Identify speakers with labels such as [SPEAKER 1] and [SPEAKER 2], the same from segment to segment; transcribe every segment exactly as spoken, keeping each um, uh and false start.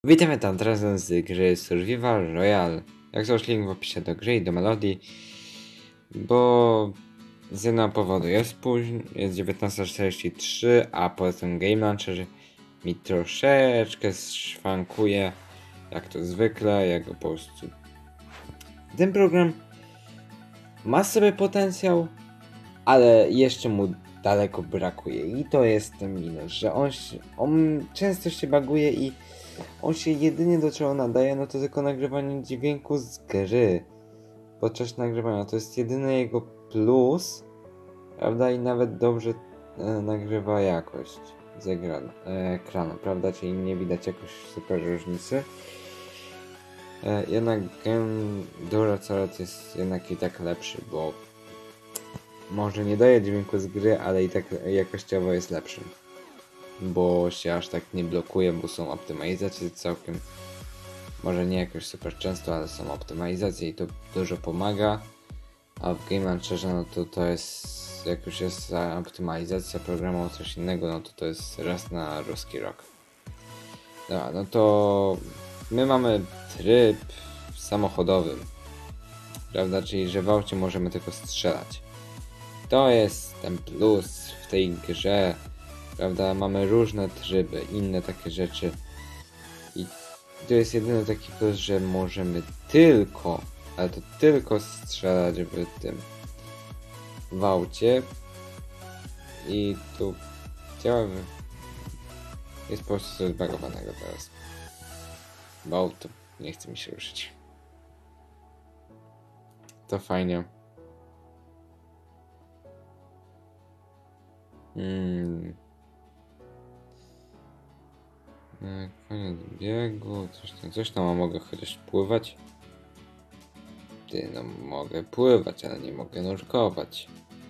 [SPEAKER 1] Witamy tam teraz z gry Survival Royale. Jak zawsze link w opisie do gry i do melodii. Bo z jednego powodu jest późno, jest dziewiętnasta czterdzieści trzy, a po tym Game Launcher mi troszeczkę szwankuje, jak to zwykle, jak po prostu. Ten program ma sobie potencjał, ale jeszcze mu daleko brakuje i to jest ten minus, że on, się, on często się baguje i on się jedynie do czego nadaje, no to tylko nagrywanie dźwięku z gry podczas nagrywania. To jest jedyny jego plus, prawda? I nawet dobrze e, nagrywa jakość z ekranu, e, ekranu, prawda? Czyli nie widać jakoś super różnicy. E, jednak Game Duracorat jest jednak i tak lepszy, bo może nie daje dźwięku z gry, ale i tak jakościowo jest lepszy. Bo się aż tak nie blokuje, bo są optymalizacje całkiem. Może nie jakoś super często, ale są optymalizacje i to dużo pomaga. A w Game Launcherze no to to jest, jak już jest optymalizacja programu o coś innego, no to to jest raz na ruski rok. Dobra, no to my mamy tryb samochodowym, prawda, czyli że w aucie możemy tylko strzelać. To jest ten plus w tej grze, prawda, mamy różne tryby, inne takie rzeczy i to jest jedyny taki plus, że możemy tylko, ale to tylko strzelać w tym w aucie i tu działa, jest po prostu coś zbagowanego teraz, bo auto nie chce mi się ruszyć. To fajnie. Hmm. Koniec biegu, coś tam, coś tam, a mogę chociaż pływać? Ty, no mogę pływać, ale nie mogę nurkować.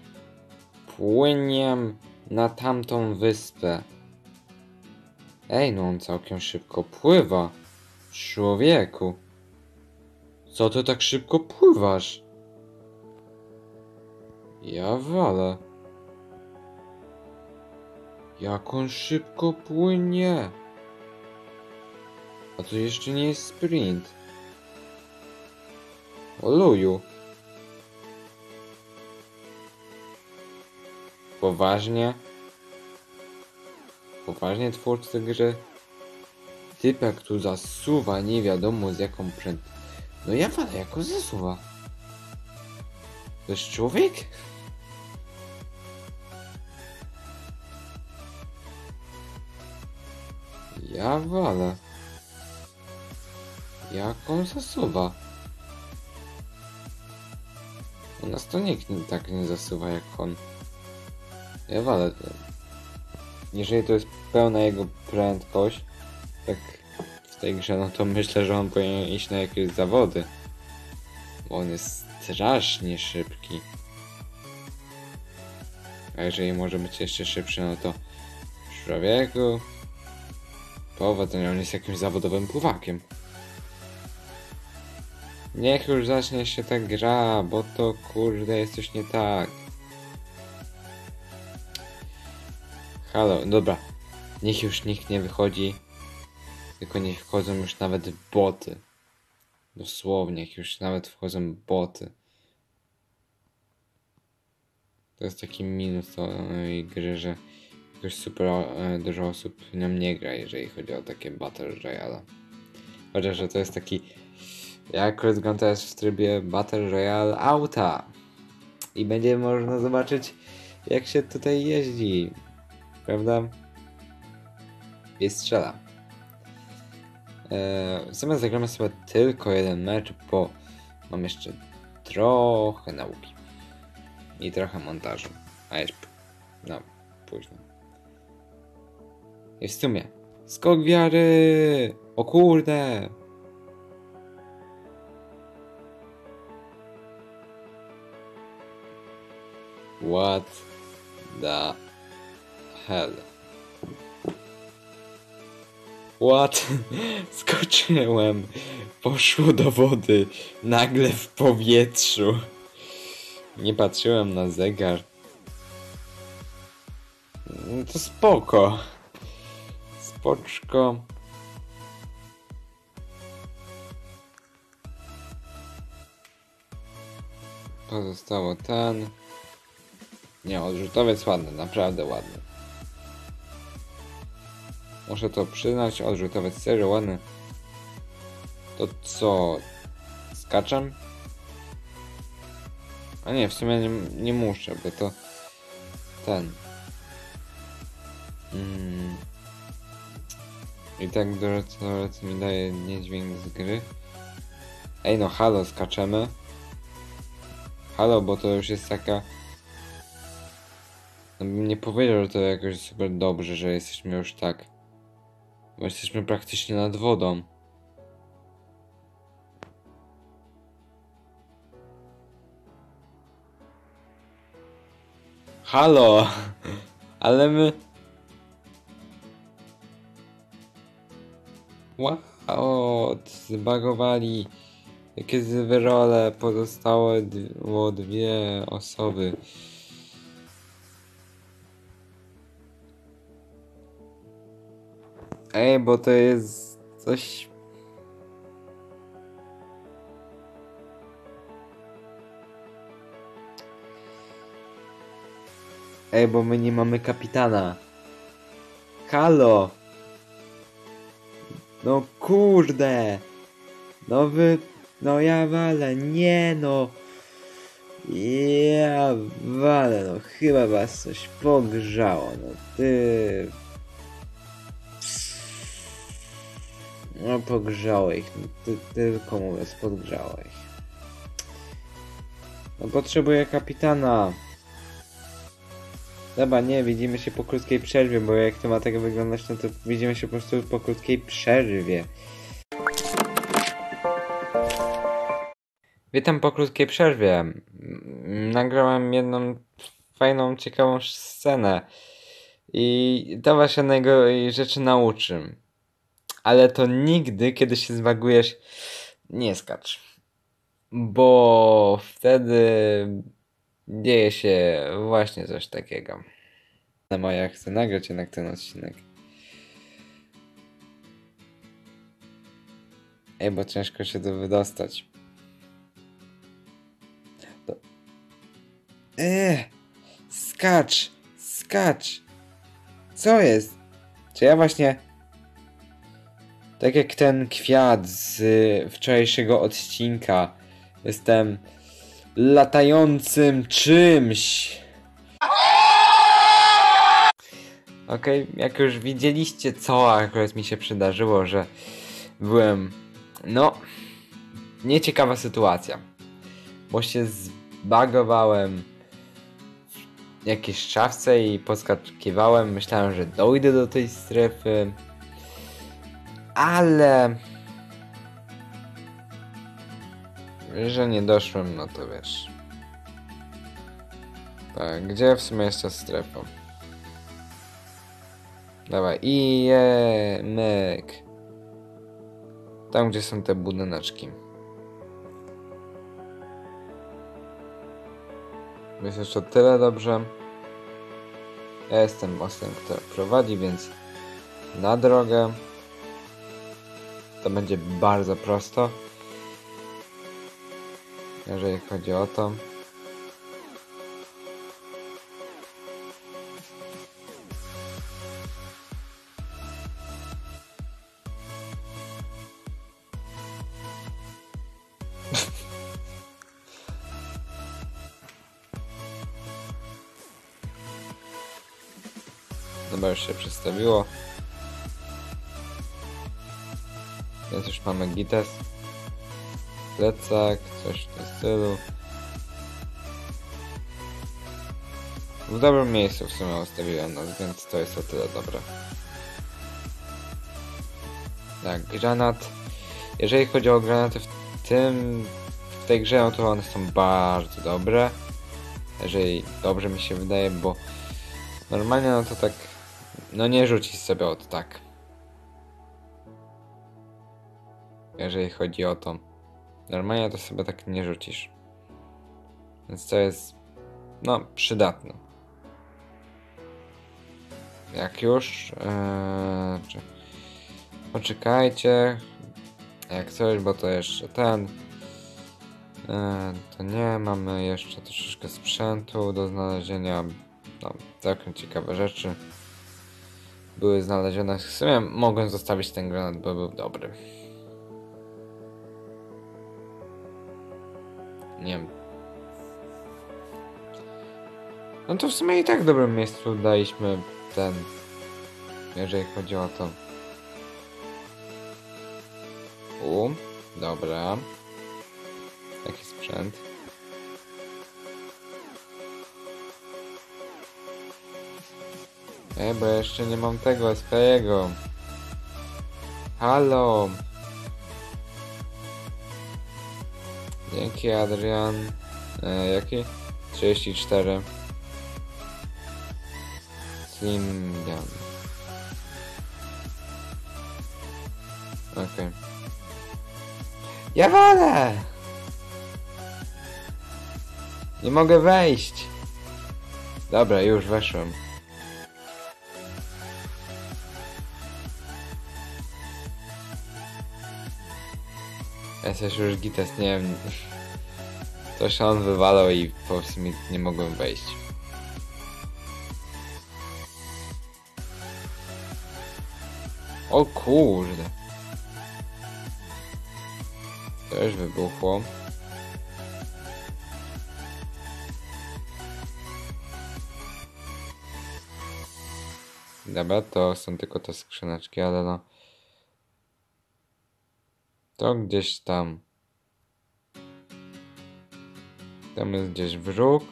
[SPEAKER 1] Płyniem na tamtą wyspę. Ej, no on całkiem szybko pływa. Człowieku. Co ty tak szybko pływasz? Ja walę. Jak on szybko płynie. A to jeszcze nie jest sprint. Oluju. Poważnie? Poważnie twórcy gry? Typek tu zasuwa nie wiadomo z jaką pręd... No ja walę, jak on zasuwa. To jest człowiek? Ja walę. Jak on zasuwa? U nas to nikt nie, tak nie zasuwa jak on. Ja walę. Jeżeli to jest pełna jego prędkość, tak w tej grze, no to myślę, że on powinien iść na jakieś zawody. Bo on jest strasznie szybki. A jeżeli może być jeszcze szybszy, no to człowieku, powodzenia, on jest jakimś zawodowym pływakiem. Niech już zacznie się ta gra, bo to kurde jest coś nie tak. Halo, dobra. Niech już nikt nie wychodzi. Tylko niech wchodzą już nawet boty. Dosłownie, niech już nawet wchodzą boty. To jest taki minus tej gry, że jakoś super e, dużo osób w nią nie gra, jeżeli chodzi o takie Battle Royale. Chociaż, że to jest taki... Ja akurat gram teraz w trybie Battle Royale auta. I będzie można zobaczyć, jak się tutaj jeździ. Prawda? I strzela. Eee, zamiast zagramy sobie tylko jeden mecz, bo mam jeszcze trochę nauki. I trochę montażu. A jest... no, późno. I w sumie... skok wiary! O kurde! What the hell? What? Skoczyłem. Poszło do wody. Nagle w powietrzu. Nie patrzyłem na zegar. No to spoko. Spoczko. pozostało ten. Nie, odrzutowiec ładny, naprawdę ładny. Muszę to przyznać, odrzutowiec serio ładny. To co? Skaczem? A nie, w sumie nie, nie muszę, bo to ten. Mm. I tak dużo co, co mi daje niedźwięk z gry. Ej no, halo, skaczemy. Halo, bo to już jest taka... No bym nie powiedział, że to jakoś super dobrze, że jesteśmy już tak. Bo jesteśmy praktycznie nad wodą. Halo! Ale my... Wow, zbagowali. Jakie zwyrole, pozostało było dwie osoby. Ej, bo to jest coś... Ej, bo my nie mamy kapitana. Halo! No kurde! No wy... No ja walę, nie no! Ja walę, no chyba was coś pogrzało, no ty... No pogrzało ich, no ty, tylko mówię, podgrzało ich. No potrzebuję kapitana. Dobra, nie, widzimy się po krótkiej przerwie, bo jak to ma tak wyglądać, no to widzimy się po prostu po krótkiej przerwie. Witam po krótkiej przerwie. Nagrałem jedną fajną, ciekawą scenę. I to was jednego rzeczy nauczy. Ale to nigdy, kiedy się zwagujesz, nie skacz. Bo wtedy dzieje się właśnie coś takiego. Na moja chcę nagrać jednak ten odcinek. Ej, bo ciężko się tu wydostać. To... Eee, skacz, skacz. Co jest? Czy ja właśnie... Tak jak ten kwiat z wczorajszego odcinka. Jestem latającym czymś. Okej, okay, jak już widzieliście, co akurat mi się przydarzyło, że byłem... No... Nieciekawa sytuacja. Bo się zbagowałem w jakiejś szafce i podskakiwałem. Myślałem, że dojdę do tej strefy. Ale... że nie doszłem, no to wiesz. Tak, gdzie w sumie jest ta strefa? Dawaj, i myk. Tam, gdzie są te budyneczki. Jest jeszcze tyle dobrze. Ja jestem mostem, który prowadzi, więc na drogę. To będzie bardzo prosto. Jeżeli chodzi o to. Dobra, już się przedstawiło. Więc już mamy gites. Plecak, coś w tym stylu. W dobrym miejscu w sumie ustawiłem nas, więc to jest o tyle dobre. Tak, granat. Jeżeli chodzi o granaty w tym, w tej grze, no to one są bardzo dobre. Jeżeli dobrze mi się wydaje, bo normalnie no to tak, no nie rzucić sobie od tak. Jeżeli chodzi o to. Normalnie to sobie tak nie rzucisz. Więc to jest, no, przydatne. Jak już... Yy, poczekajcie. Jak coś, bo to jeszcze ten... E, to nie, mamy jeszcze troszeczkę sprzętu do znalezienia. No, całkiem ciekawe rzeczy były znalezione. W sumie mogłem zostawić ten granat, bo był dobry. Nie wiem. No to w sumie i tak w dobrym miejscu daliśmy ten, jeżeli chodzi o to. U, dobra. Jaki sprzęt? Ej, bo jeszcze nie mam tego swojego. Halo. Dzięki, Adrian. E, jaki? trzydzieści cztery. Slim Gun. Okej. Okay. Ja wolę! Nie mogę wejść. Dobra, już weszłem. Jesteś już gites, nie wiem. Coś on wywalał i po prostu nie mogłem wejść. O kurde. To już wybuchło. Dobra, to są tylko te skrzyneczki, ale no. To gdzieś tam. Tam jest gdzieś wróg.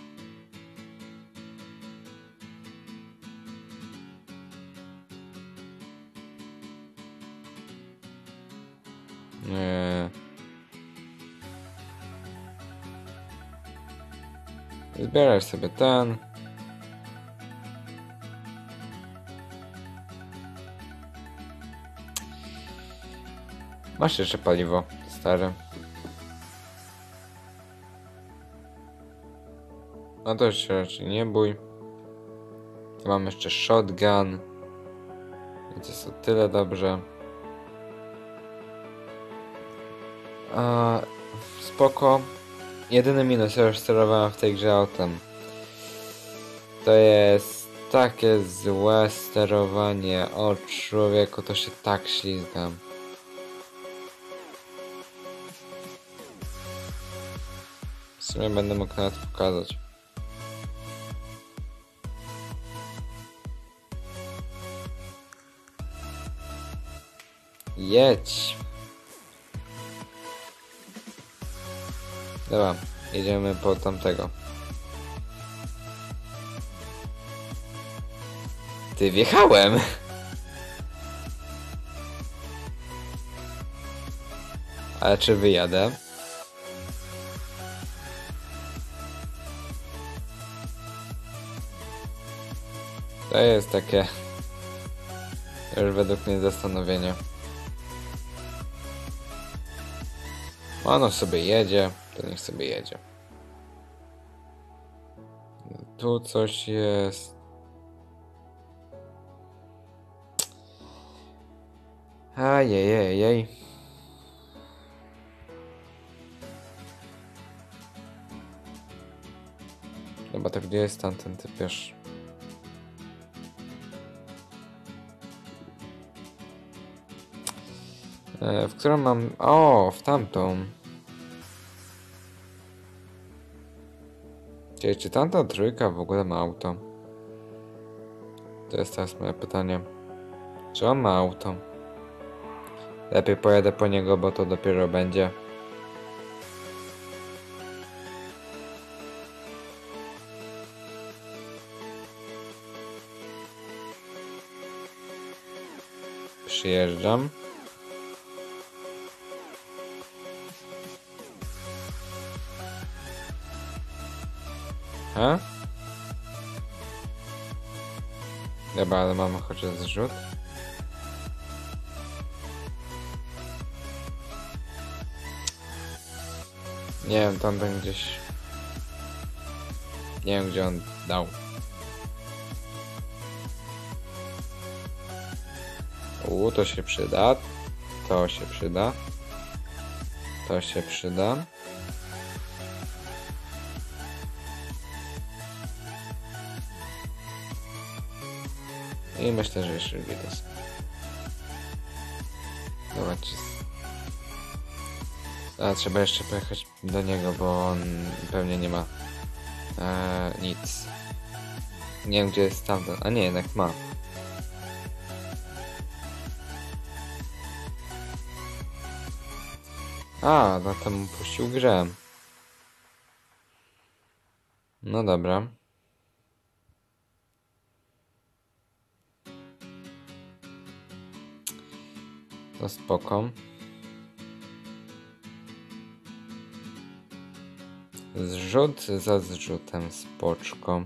[SPEAKER 1] Nie. Zbieraj sobie ten. Masz jeszcze paliwo, stare. No to się raczej nie bój. Mam jeszcze shotgun. Więc jest o tyle dobrze. A, spoko. Jedyny minus, ja już sterowałem w tej grze autem. To jest takie złe sterowanie. O człowieku, to się tak ślizgam. W sumie będę mógł nawet pokazać. Jedź! Dobra, jedziemy po tamtego. Ty, wjechałem! Ale czy wyjadę? To jest takie już według mnie zastanowienie. Ono sobie jedzie, to niech sobie jedzie. Tu coś jest. Ajejejej. Chyba to gdzie jest tamten typiarz? E, w którą mam... O, w tamtą. Czyli czy tamta trójka w ogóle ma auto? To jest teraz moje pytanie. Czy on ma auto? Lepiej pojadę po niego, bo to dopiero będzie. Przyjeżdżam. A? Dobra, ale mamy chociaż zrzut. Nie wiem, tam ten gdzieś... Nie wiem, gdzie on dał. U, to się przyda. To się przyda. To się przyda. I myślę, że jeszcze widać. Zobaczcie. A trzeba jeszcze pojechać do niego, bo on pewnie nie ma eee, nic. Nie wiem, gdzie jest tamten. A nie, jednak ma. A, no tam puścił grę. No dobra. To spoko. Zrzut za zrzutem, spoczko.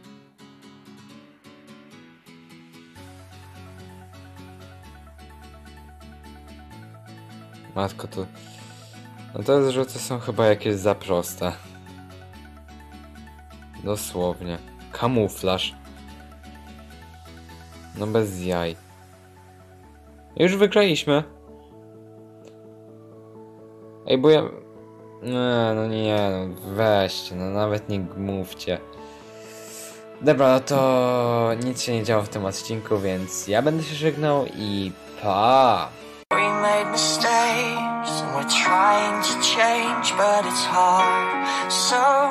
[SPEAKER 1] Matko, to... No te zrzuty są chyba jakieś za proste. Dosłownie. Kamuflaż. No bez jaj. Już wygraliśmy. Ej, bo ja... Nie, no nie, no weźcie, no nawet nie mówcie. Dobra, no to nic się nie działo w tym odcinku, więc ja będę się żegnał i pa! We made mistakes and we're trying to change, but it's hard. So